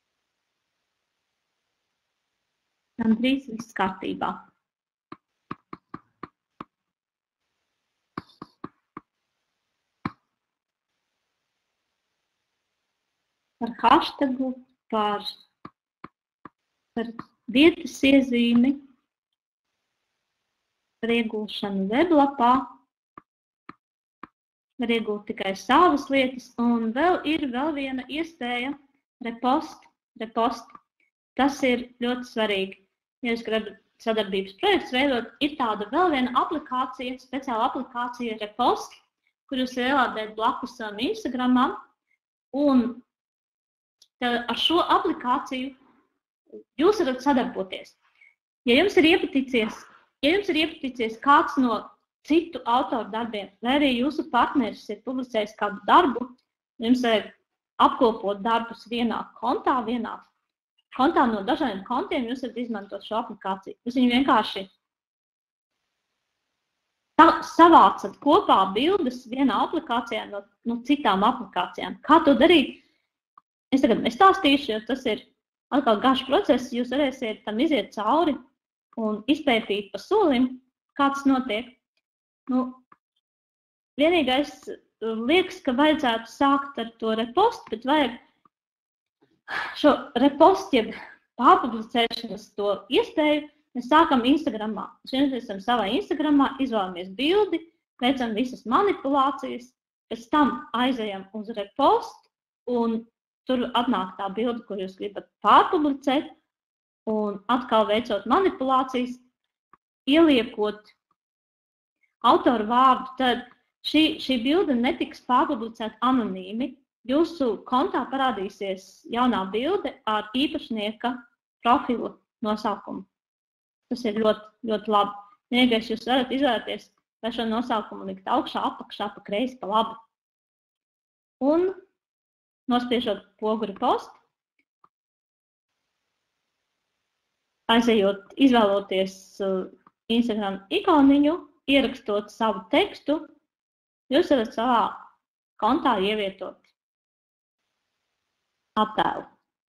Gandrīz viss kārtībā. Par hashtagu, par, par vietas iezīmi, par iegūšanu weblapā, var iegūt tikai savas lietas, un vēl ir vēl viena iespēja repost, repost. Tas ir ļoti svarīgi. Ja jūs gribat sadarbības projekts veidot, ir tāda vēl viena aplikācija, speciāla aplikācija repost, kur jūs ielādēt blakus savam Instagramam, un ar šo aplikāciju jūs varat sadarboties. Ja jums ir iepaticies, ja jums ir iepaticies kāds no citu autoru darbiem, vai arī jūsu partneris ir publicējis kādu darbu, jums vajag apkopot darbus vienā kontā, vienā kontā no dažādiem kontiem, jūs varat izmantot šo aplikāciju. Jūs viņu vienkārši savācat kopā bildes vienā aplikācijā no, no citām aplikācijām. Kā to darīt? Es tagad nestāstīšu, jo tas ir atkal garš process, jūs varēsiet tam iziet cauri un izpētīt pa solim, kā tas notiek. Nu, vienīgais liekas, ka vajadzētu sākt ar to repostu, bet vajag šo repostu, jeb pārpublicēšanas to iespēju, mēs sākam Instagramā. Mēs esam savā Instagramā, izvēlamies bildi, veicam visas manipulācijas, pēc tam aizejam uz repostu, un tur atnāk tā bilde, ko jūs gribat pārpublicēt, un atkal veicot manipulācijas, ieliekot autoru vārdu, tad šī, šī bilde netiks pārpublicēta anonīmi. Jūsu kontā parādīsies jaunā bilde ar īpašnieka profilu nosaukumu. Tas ir ļoti, ļoti labi. Vienīgais jūs varat izvēlēties, vai šo nosaukumu likt augšā, apakšā, pa kreisi, pa labi. Un nospiežot pogu repost, aizejot, izvēloties Instagram ikoniņu, ierakstot savu tekstu, jūs varat savā kontā ievietot attēlu.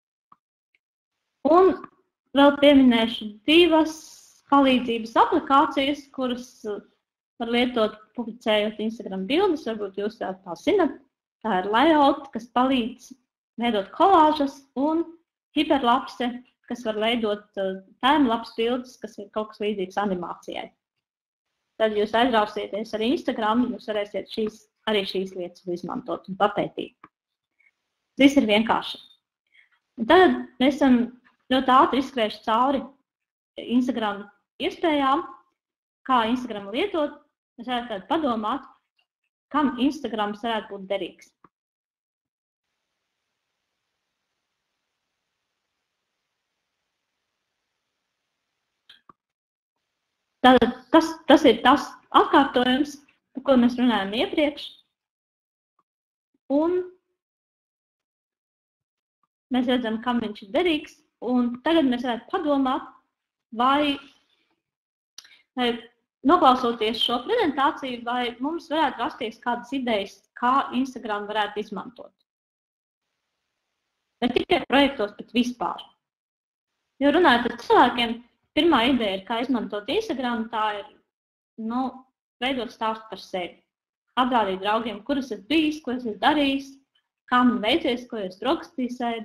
Un vēl pieminēšu divas palīdzības aplikācijas, kuras var lietot publicējot Instagram bildes, varbūt jūs jau tā zinat. Tā ir Layout, kas palīdz veidot kolāžas, un Hiperlapse, kas var veidot timelapse bildes, kas ir kaut kas līdzīgs animācijai. Tad jūs aizrausieties ar Instagram, jūs varēsiet šīs, arī šīs lietas izmantot un papētīt. Viss ir vienkārši. Un tad mēs esam ļoti ātri izskrējuši cauri Instagram iespējām, kā Instagram lietot. Mēs varētu padomāt, kam Instagrams varētu būt derīgs. Tātad tas, tas ir tas atkārtojums, par ko mēs runājam iepriekš. Un mēs redzam, kam viņš ir derīgs, un tagad mēs varētu padomāt, vai, vai noklausoties šo prezentāciju, vai mums varētu rasties kādas idejas, kā Instagram varētu izmantot. Ne tikai projektos, bet vispār. Jo runājot ar cilvēkiem, pirmā ideja ir, kā izmantot Instagram, tā ir, nu, veidot stāstu par sevi. Atgādīt draugiem, kur es esmu bijis, ko es esmu darījis, kā man veicies, ko es rokastīs ēdu.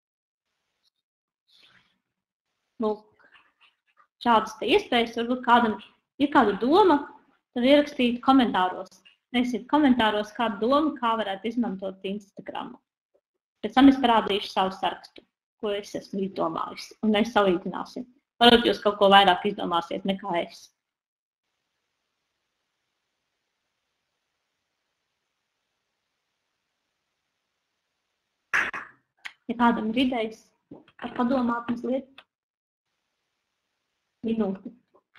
Lūk, šādas te iespējas, varbūt kādam ir kāda doma, tad ierakstīt komentāros. Esiet komentāros kādu domu, kā varētu izmantot Instagramu. Pēc tam es parādīšu savu sarakstu, ko es esmu izdomājis, un mēs salīdzināsim. Varbūt jūs kaut ko vairāk izdomāsiet nekā es. Ja kādam ir idejas, var padomāt mazliet. Minūti.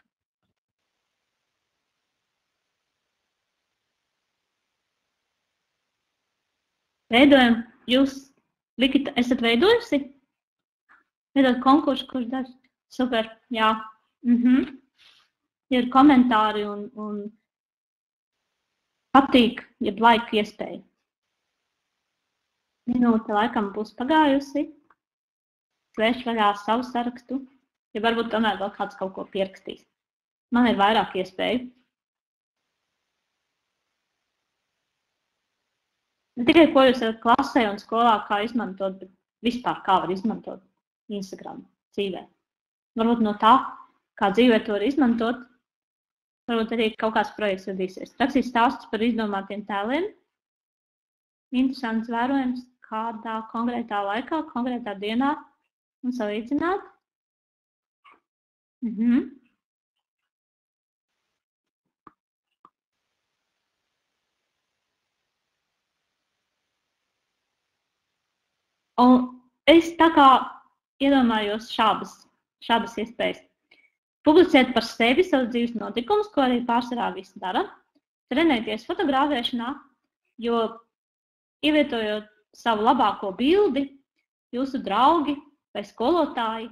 Veidojam, jūs Likita, esat veidojusi? Veidot konkursu, kurš dara? Super, jā. Mhm. Ir komentāri un, un patīk, ja laika iespēja. Minūte laikam būs pagājusi. Svērš vaļā savu sarakstu. ja varbūt tomēr vēl kāds kaut ko pierakstīs. Man ir vairāk iespēju. Ne tikai, ko jūs varat klasē un skolā, kā izmantot, bet vispār kā var izmantot Instagram dzīvē. Varbūt no tā, kā dzīvē to var izmantot, varbūt arī kaut kāds projekts radīsies. Rakstīt stāstus par izdomātiem tēliem. Interesants vērojums, kādā konkrētā laikā, konkrētā dienā un salīdzināt. Mhm. Un es tā kā iedomājos šādas, šādas iespējas. Publicēt par sevi savus dzīves notikumus, ko arī pārsvarā visi dara. Trenēties fotografēšanā, jo ievietojot savu labāko bildi, jūsu draugi vai skolotāji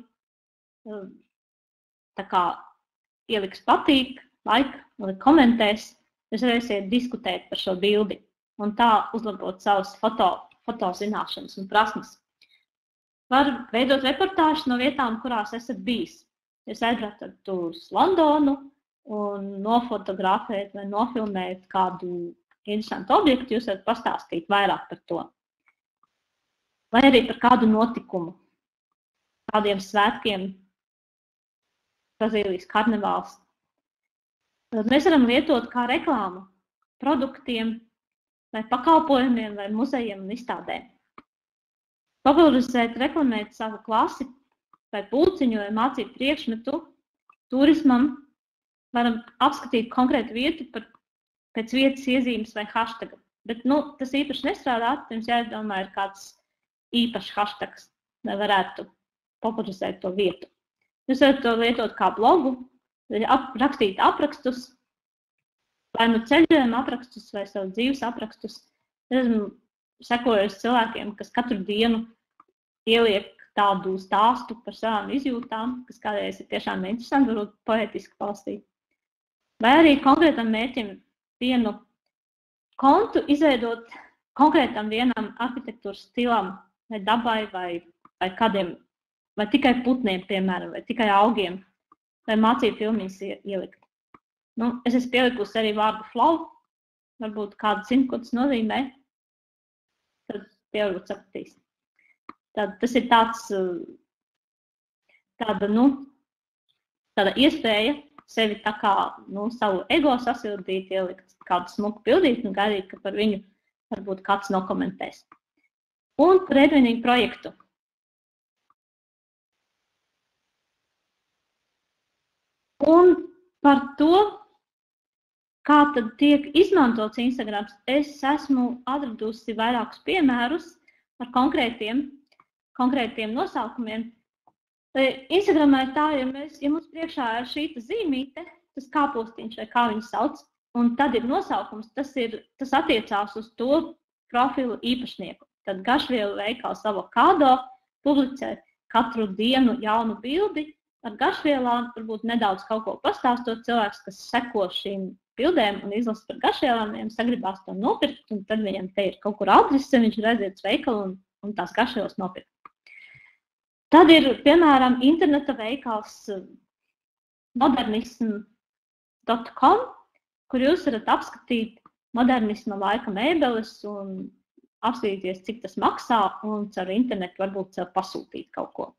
tā kā ieliks patīk, like, vai komentēs, jūs varēsiet diskutēt par šo bildi un tā uzlabot savas foto, foto zināšanas un prasmes. Var veidot reportāžas no vietām, kurās esat bijis. Jūs aizbrauktat uz Londonu un nofotografēt vai nofilmēt kādu interesantu objektu, jūs varat pastāstīt vairāk par to. Vai arī par kādu notikumu, kādiem svētkiem, Brazīlijas karnevāls. Mēs varam lietot kā reklāmu produktiem, vai pakalpojumiem, vai muzejiem un izstādēm. Popularizēt, reklamēt savu klasi, vai pulciņu, vai mācību priekšmetu, turismam, varam apskatīt konkrētu vietu par, pēc vietas iezīmes vai hashtaga. Bet nu, tas īpaši nestrādā, jums jādomā ir kāds īpašs hashtags, lai varētu popularizēt to vietu. Jūs varat to lietot kā blogu, ap, rakstīt aprakstus, vai nu ceļojuma aprakstus, vai savu dzīves aprakstus. Es esmu sekojusi cilvēkiem, kas katru dienu ieliek tādu stāstu par savām izjūtām, kas kādreiz ir tiešām interesanti, varbūt poētiski palstīt. Vai arī konkrētam mērķim vienu kontu izveidot konkrētam vienam arhitektūras stilam, vai dabai, vai, vai kādiem, vai tikai putniem, piemēram, vai tikai augiem, vai mācību filmīs ielikt. Nu, es esmu pielikusi arī vārdu flow, varbūt kādu zinu, ko tas nozīmē, tad tie varbūt sapratīs. Tad tas ir tāds, tāda, nu, tāda iespēja sevi tā kā, nu, savu ego sasildīt, ielikt kādu smuku pildīt un gaidīt, ka par viņu varbūt kāds nokomentēs. Un par Edvinīgu projektu. Un par to, kā tad tiek izmantots Instagrams, es esmu atradusi vairākus piemērus ar konkrētiem, konkrētiem nosaukumiem. Instagramā ir tā, ja, mēs, ja mums priekšā ir šīta zīmīte, tas kāpostiņš vai kā viņu sauc, un tad ir nosaukums, tas, ir, tas attiecās uz to profilu īpašnieku. Tad garšvielu veikals Avokado publicē katru dienu jaunu bildi ar garšvielām, varbūt nedaudz kaut ko pastāstot cilvēks, kas seko šīm bildēm un izlasa par garšvielām, viņam sagribās to nopirkt, un tad viņam te ir kaut kur adrese, viņš ir aiziet uz veikalu un, un tās garšvielas nopirkt. Tad ir, piemēram, interneta veikals modernism dot com, kur jūs varat apskatīt modernisma laika mēbeles un apskatīties, cik tas maksā, un caur internetu varbūt sev pasūtīt kaut ko.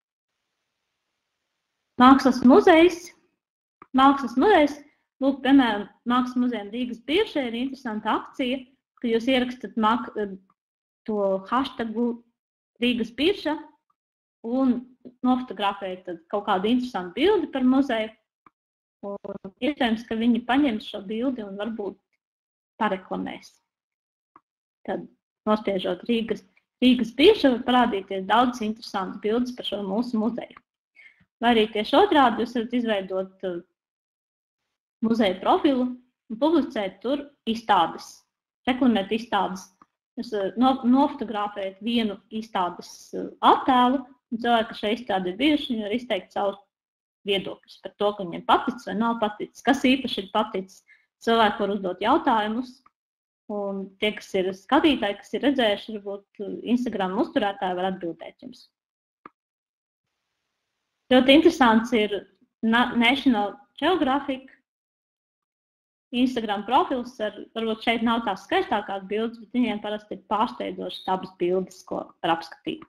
Mākslas muzejs. Mākslas muzejs, lūk, piemēram, Mākslas muzejam Rīgas biržē ir interesanta akcija, ka jūs ierakstat to hashtagu Rīgas birža un nofotografējat kaut kādu interesantu bildi par muzeju. Un iespējams, ka viņi paņems šo bildi un varbūt pareklamēs. Tad nospiežot Rīgas, Rīgas birža var parādīties daudz interesantas bildes par šo mūsu muzeju. Vai arī tieši otrādi jūs varat izveidot uh, muzeja profilu un publicēt tur izstādes, reklamēt izstādes. Jūs uh, no, nofotografējat vienu izstādes uh, attēlu, un cilvēki, kas šeit izstādi ir bijuši, viņi var izteikt savus viedokļus par to, ka viņiem paticis vai nav paticis, kas īpaši ir paticis. Cilvēki var uzdot jautājumus, un tie, kas ir skatītāji, kas ir redzējuši, varbūt Instagram uzturētāji var atbildēt jums. Ļoti interesants ir National Geographic Instagram profils, ar, varbūt šeit nav tās skaistākās bildes, bet viņiem parasti ir pārsteidzošas dabas bildes, ko var apskatīt.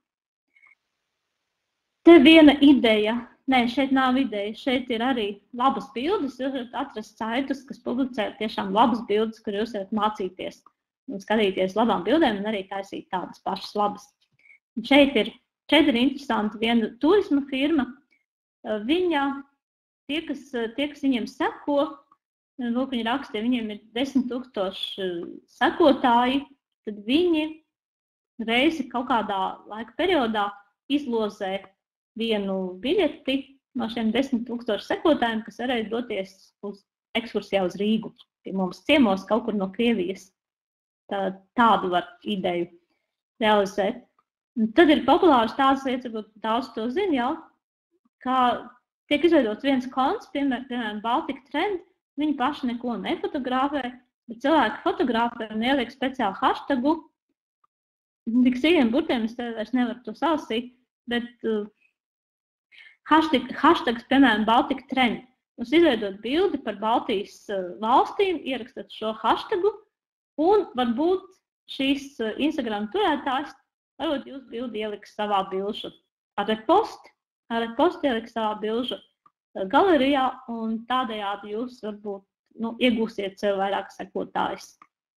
Te viena ideja, nē, šeit nav ideja, šeit ir arī labas bildes, jūs varat atrast saitus, kas publicē tiešām labas bildes, kur jūs varat mācīties un skatīties labām bildēm un arī taisīt tādas pašas labas. Un šeit ir, šeit ir interesanti viena turisma firma, viņa, tie, kas, tie, kas viņiem seko, lūk, viņi raksta, ja viņiem ir desmit tūkstoši sekotāji, tad viņi reizi kaut kādā laika periodā izlozē vienu biļeti no šiem desmit tūkstoši sekotājiem, kas varēja doties uz ekskursijā uz Rīgu, pie mums ciemos kaut kur no Krievijas. Tā, tādu var ideju realizēt. Un tad ir populārs tādas lietas, varbūt daudz to zina jau, kā tiek izveidots viens konts, piemēram, piemēram Baltic Trend, viņi paši neko nefotografē, bet cilvēki fotografē un ieliek speciālu hashtagu. Tik sīkiem burtiem es tev vairs nevaru to salasīt, bet uh, hashtag, hashtags, piemēram, Baltic Trend. Jūs izveidot bildi par Baltijas uh, valstīm, ierakstat šo hashtagu, un varbūt šīs uh, Instagram turētājs, varbūt jūs bildi ieliks savā bilžu ar repost, ar repost ieliks savā bilžu galerijā, un tādējādi jūs varbūt nu, iegūsiet sev vairāk sekotājus.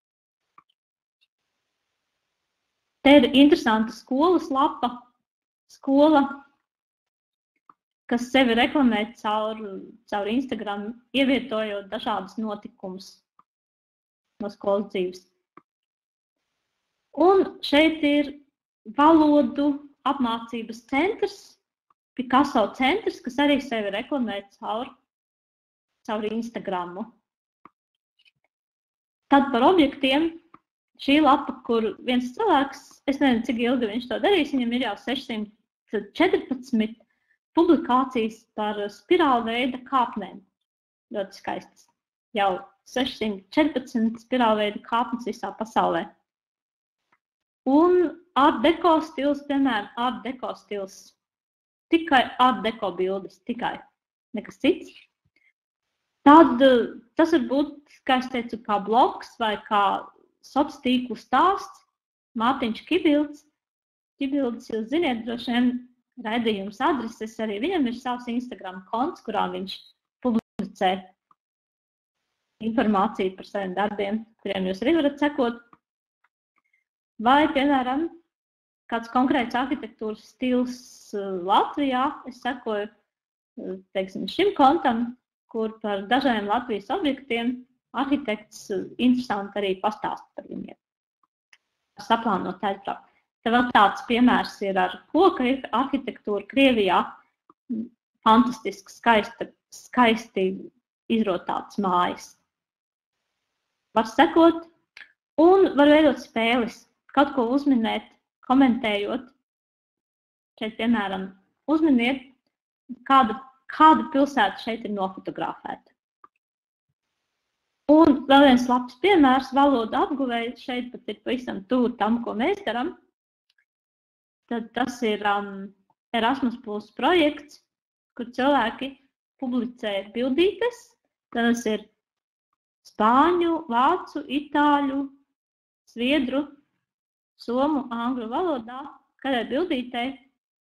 Te ir interesanta skolas lapa, skola, kas sevi reklamē caur, caur Instagram, ievietojot dažādas notikumus no skolas dzīves. Un šeit ir valodu apmācības centrs, Picasso centrs, kas arī sevi reklamē caur, caur Instagramu. Tad par objektiem šī lapa, kur viens cilvēks, es nezinu, cik ilgi viņš to darīs, viņam ir jau sešsimt četrpadsmit publikācijas par spirālveida kāpnēm. Ļoti skaistas. Jau sešsimt četrpadsmit spirālveida kāpnes visā pasaulē. Un art deco stils, piemēram, art deco stils. Tikai art deco bildes, tikai nekas cits. Tad tas var būt, kā es teicu, kā blogs vai kā soc tīklu stāsts. Mārtiņš Kibilds. Kibilds, jūs ziniet, droši vien raidījums adreses, arī viņam ir savs Instagram konts, kurā viņš publicē informāciju par saviem darbiem, kuriem jūs arī varat sekot. Vai, piemēram, kāds konkrēts arhitektūras stils Latvijā, es sekoju, teiksim, šim kontam, kur par dažādiem Latvijas objektiem arhitekts interesanti arī pastāst par viņiem. Saplānot aizbraukt. Te vēl tāds piemērs ir ar koka arhitektūru Krievijā. Fantastiski, skaisti, skaisti izrotāts mājas. Var sekot un var veidot spēles, kaut ko uzminēt, komentējot. Šeit, piemēram, uzminiet, kāda, kāda pilsēta šeit ir nofotografēta. Un vēl viens labs piemērs, valoda apguvēja, šeit pat ir pavisam tuvu tam, ko mēs darām. Tad tas ir um, Erasmus Plus projekts, kur cilvēki publicē bildītes. Tad tas ir spāņu, vācu, itāļu, sviedru, somu, angļu valodā. Kādai bildītei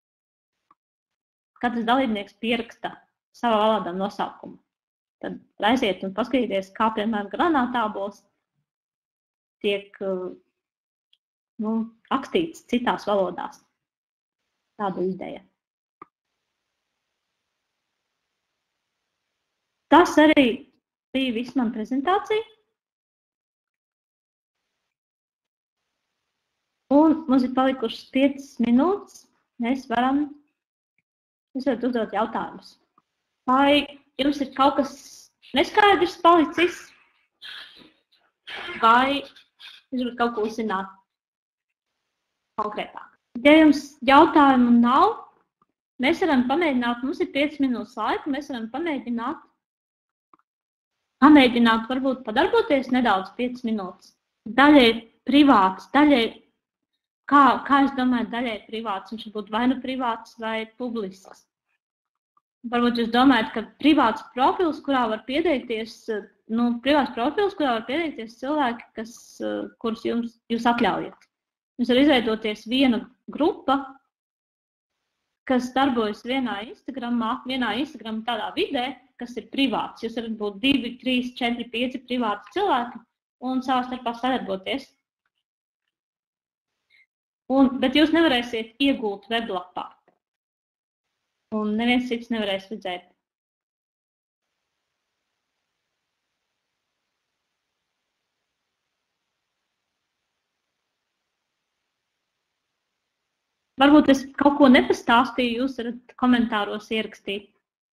katrs dalībnieks pieraksta savā valodā nosaukumu. Tad aiziet un paskatīties, kā, piemēram, granātābols tiek nu, rakstīts citās valodās. Tāda ideja. Tas arī bija viss man prezentācija. Un mums ir palikušas piecas minūtes. Mēs varam, mēs varam uzdot jautājumus. Vai jums ir kaut kas neskaidrs palicis? Vai jūs varat kaut ko uzzināt konkrētāk? Ja jums jautājumu nav, mēs varam pamēģināt, mums ir piecas minūtes laika, mēs varam pamēģināt, pamēģināt varbūt padarboties nedaudz piecas minūtes. Daļai privāts, daļai, kā, kā es domāju, daļai privāts, viņš būtu vai nu privāts vai publisks. varbūt jūs domājat, ka privāts profils, kurā var pieteikties, nu, privāts profils, kurā var pieteikties cilvēki, kas, kurus jums, jūs atļaujat. Jums var izveidoties viena grupa, kas darbojas vienā Instagramā, vienā Instagram tādā vidē, kas ir privāts. Jūs varat būt divi, trīs, četri, pieci privāti cilvēki un savā starpā sadarboties. Un, bet jūs nevarēsiet iegūt weblapā. Un neviens cits nevarēs redzēt. Varbūt es kaut ko nepastāstīju, jūs varat komentāros ierakstīt.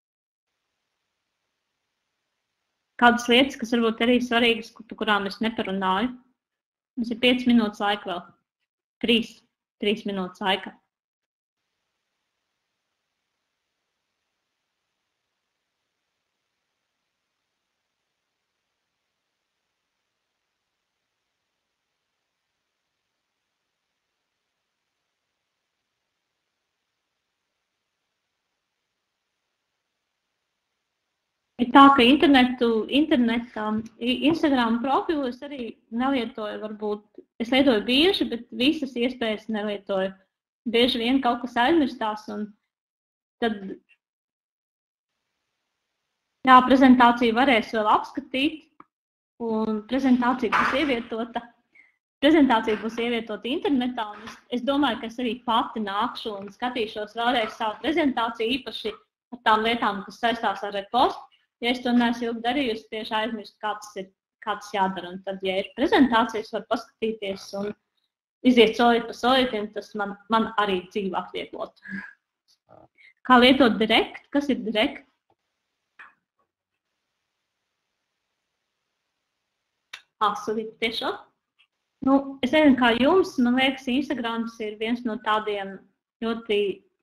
Kādas lietas, kas varbūt arī svarīgas, kurām es neparunāju. Mums ir pieci minūtes laika vēl. Trīs, trīs minūtes laika. Ir tā, ka internetu, internetā, Instagram profilu es arī nelietoju, varbūt, es lietoju bieži, bet visas iespējas nelietoju. Bieži vien kaut kas aizmirstās, un tad, jā, prezentāciju varēs vēl apskatīt, un prezentācija būs ievietota, prezentācija būs ievietota internetā, un es, es domāju, ka es arī pati nākšu un skatīšos vēlreiz savu prezentāciju, īpaši ar tām lietām, kas saistās ar repostu. Ja es to neesmu ilgi darījusi, tieši aizmirst, kā tas ir, kā tas jādara. Un tad, ja ir prezentācijas, var paskatīties un iziet solīt pa solītiem, tas man, man arī dzīvi atvieglot. Kā lietot direkt? Kas ir direkt? Ah, solīt tiešām. Nu, es nezinu, kā jums, man liekas, Instagrams ir viens no tādiem ļoti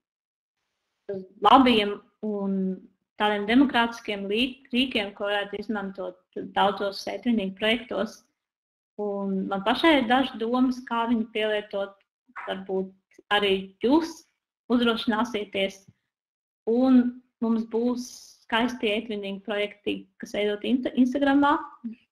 labiem un tādiem demokrātiskiem rīkiem, ko varētu izmantot daudzos ētvinīgu projektos. Un man pašai ir daži domas, kā viņu pielietot, varbūt arī jūs uzdrošināsieties. Un mums būs skaisti ētvinīgi projekti, kas veidot Instagramā.